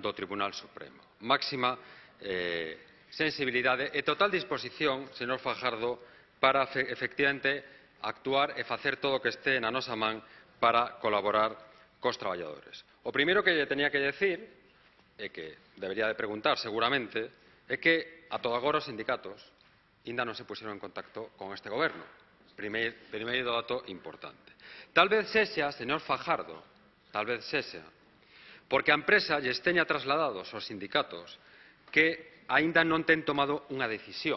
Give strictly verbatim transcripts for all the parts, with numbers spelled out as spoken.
do Tribunal Supremo. Máxima eh, sensibilidade e total disposición, señor Fajardo, para efectivamente actuar e facer todo o que este na nosa man para colaborar cos traballadores. O primeiro que lle tenía que decir, e que debería de preguntar seguramente, é que a todo agora os sindicatos ainda non se puxeron en contacto con este goberno. Primeiro, primeiro dato importante. Tal vez sexa, señor Fajardo, tal vez sexa, porque a empresa lles teña trasladados aos sindicatos que aínda non ten tomado unha decisión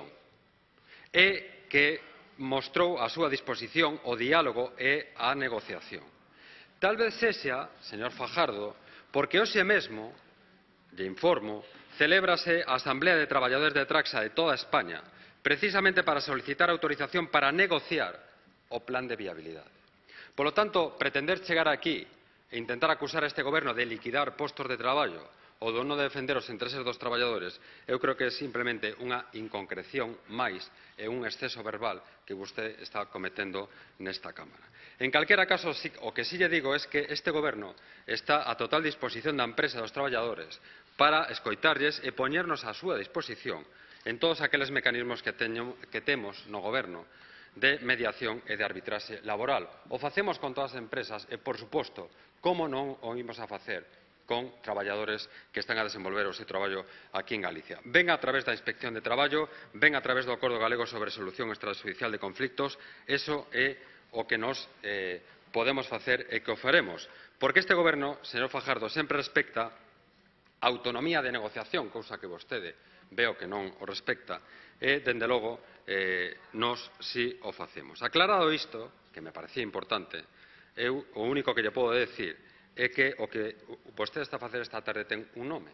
e que mostrou a súa disposición ao diálogo e á negociación. Tal vez sexa, señor Fajardo, porque hoxe mesmo, lle informo, celébrase a Asamblea de Traballadores de Traxa de toda España, precisamente para solicitar autorización para negociar o plan de viabilidade. Polo tanto, pretender chegar aquí e intentar acusar a este goberno de liquidar postos de traballo ou de non defender os intereses dos traballadores, eu creo que é simplemente unha inconcreción máis e un exceso verbal que vostede está cometendo nesta Cámara. En calquera caso, o que sí lle digo é que este goberno está a total disposición da empresa e dos traballadores para escoitarlles e poñernos á súa disposición en todos aqueles mecanismos que, teño, que temos no goberno de mediación e de arbitraxe laboral. O facemos con todas as empresas e, por suposto, como non o imos a facer con traballadores que están a desenvolver o seu traballo aquí en Galicia. Ven a través da Inspección de Traballo, ven a través do Acordo Galego sobre Solución Extrajudicial de Conflictos, eso é o que nos eh, podemos facer e que o faremos. Porque este goberno, señor Fajardo, sempre respecta a autonomía de negociación, cousa que vostede veo que non o respecta, e, dende logo, eh, nos si o facemos. Aclarado isto, que me parecía importante, eu o único que lle podo decir é que o que vostede está a facer esta tarde ten un nome.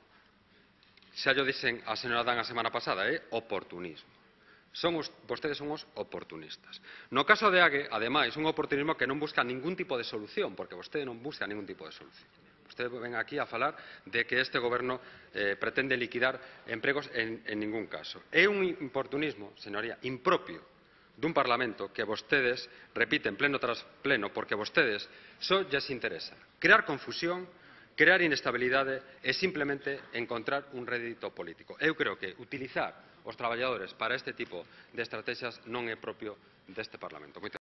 Xa llo dixen a señora Dan a semana pasada, é oportunismo. Son os, vostedes son os oportunistas. No caso de Ague, ademais, un oportunismo que non busca ningún tipo de solución, porque vostede non busca ningún tipo de solución. Usted ven aquí a falar de que este goberno eh, pretende liquidar empregos en, en ningún caso. É un oportunismo, señoría, impropio dun Parlamento que vostedes repiten pleno tras pleno, porque vostedes só lles interesa crear confusión, crear inestabilidade e simplemente encontrar un rédito político. Eu creo que utilizar os traballadores para este tipo de estrategias non é propio deste Parlamento.